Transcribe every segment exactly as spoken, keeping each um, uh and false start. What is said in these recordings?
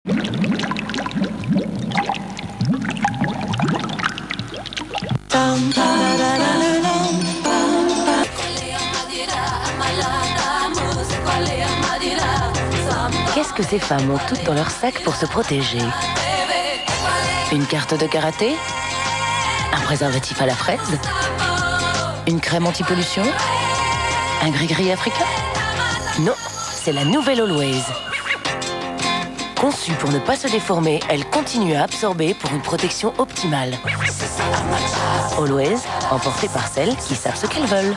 Qu'est-ce que ces femmes ont toutes dans leur sac pour se protéger? Une carte de karaté? Un préservatif à la fraise? Une crème anti-pollution? Un gris-gris africain? Non, c'est la nouvelle Always. Conçue pour ne pas se déformer, elle continue à absorber pour une protection optimale. Always, emportée par celles qui savent ce qu'elles veulent.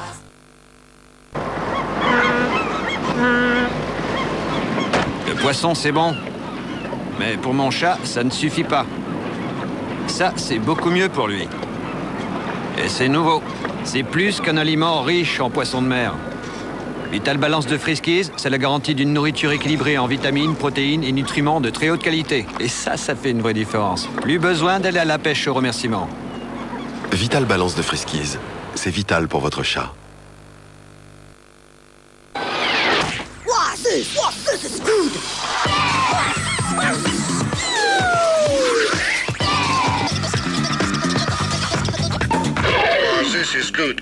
Le poisson, c'est bon. Mais pour mon chat, ça ne suffit pas. Ça, c'est beaucoup mieux pour lui. Et c'est nouveau. C'est plus qu'un aliment riche en poissons de mer. Vital Balance de Friskies, c'est la garantie d'une nourriture équilibrée en vitamines, protéines et nutriments de très haute qualité. Et ça, ça fait une vraie différence. Plus besoin d'aller à la pêche au remerciement. Vital Balance de Friskies, c'est vital pour votre chat. What's this? What's this is good? This is good.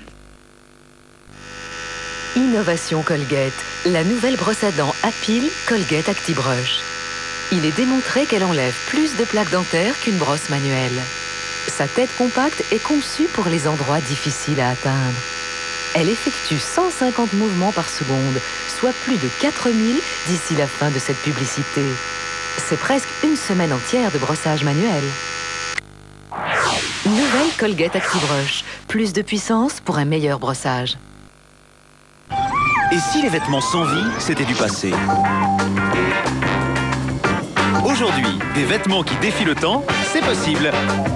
Innovation Colgate, la nouvelle brosse à dents à pile Colgate ActiBrush. Il est démontré qu'elle enlève plus de plaques dentaires qu'une brosse manuelle. Sa tête compacte est conçue pour les endroits difficiles à atteindre. Elle effectue cent cinquante mouvements par seconde, soit plus de quatre mille d'ici la fin de cette publicité. C'est presque une semaine entière de brossage manuel. Nouvelle Colgate ActiBrush, plus de puissance pour un meilleur brossage. Et si les vêtements sans vie, c'était du passé? Aujourd'hui, des vêtements qui défient le temps, c'est possible.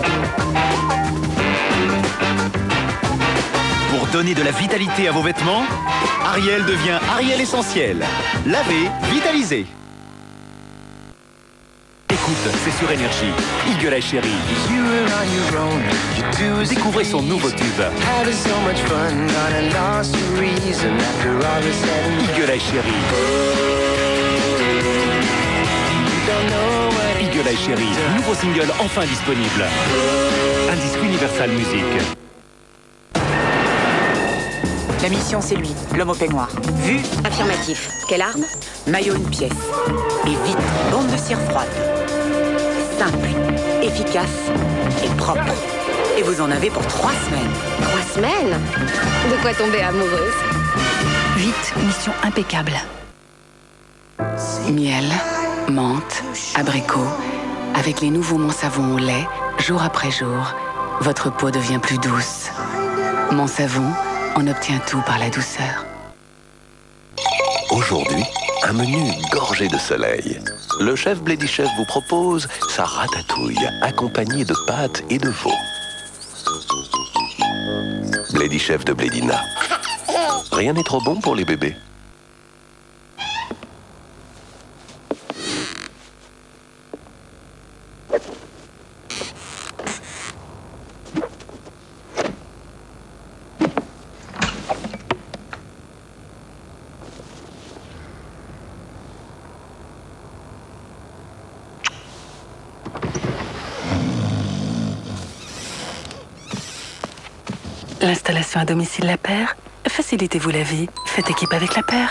Pour donner de la vitalité à vos vêtements, Ariel devient Ariel Essentiel. Laver, vitaliser. Écoute, c'est sur Énergie. Eagle Eye Chérie. Découvrez son nouveau tube. Eagle Eye Chérie. Eagle Eye Chérie, nouveau single enfin disponible. Un disque Universal Music. La mission, c'est lui, l'homme au peignoir. Vu? Affirmatif. Quelle arme? Maillot, une pièce. Et vite, bande de cire froide. Simple, efficace et propre. Et vous en avez pour trois semaines. Trois semaines? De quoi tomber amoureuse? Vite, mission impeccable. Miel, menthe, abricot. Avec les nouveaux Mon Savon au lait, jour après jour, votre peau devient plus douce. Mon Savon, on obtient tout par la douceur. Aujourd'hui, un menu gorgé de soleil. Le chef Bledy Chef vous propose sa ratatouille, accompagnée de pâtes et de veau. Bledy Chef de Blédina. Rien n'est trop bon pour les bébés. L'installation à domicile La Paire, facilitez-vous la vie, faites équipe avec La Paire.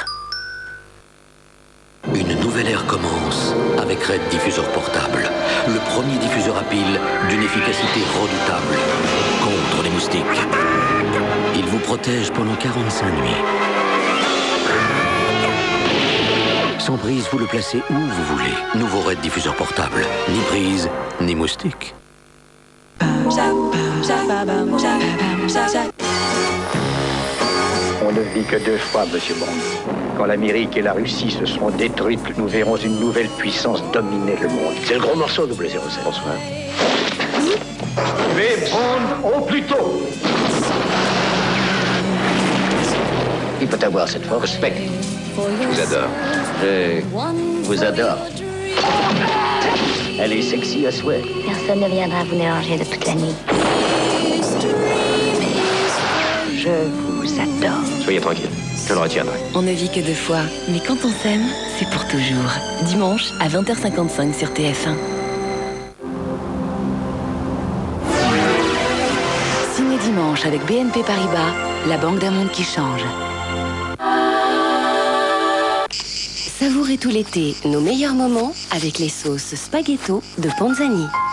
Une nouvelle ère commence avec Red Diffuseur Portable, le premier diffuseur à pile d'une efficacité redoutable contre les moustiques. Il vous protège pendant quarante-cinq nuits. Sans prise, vous le placez où vous voulez. Nouveau Red Diffuseur Portable, ni prise, ni moustique. On ne vit que deux fois, Monsieur Bond. Quand l'Amérique et la Russie se seront détruites, nous verrons une nouvelle puissance dominer le monde. C'est le gros morceau, double zéro sept. Bonsoir. Mais Bond au plus tôt. Il peut avoir cette force. Respect. Je vous adore. Je vous adore. Elle est sexy à souhait. Personne ne viendra vous déranger de toute la nuit. Je vous adore. Soyez tranquille, je le retiendrai. On ne vit que deux fois, mais quand on s'aime, c'est pour toujours. Dimanche à vingt heures cinquante-cinq sur T F un. Ciné Dimanche avec B N P Paribas, la banque d'un monde qui change. Savourez tout l'été nos meilleurs moments avec les sauces spaghetto de Panzani.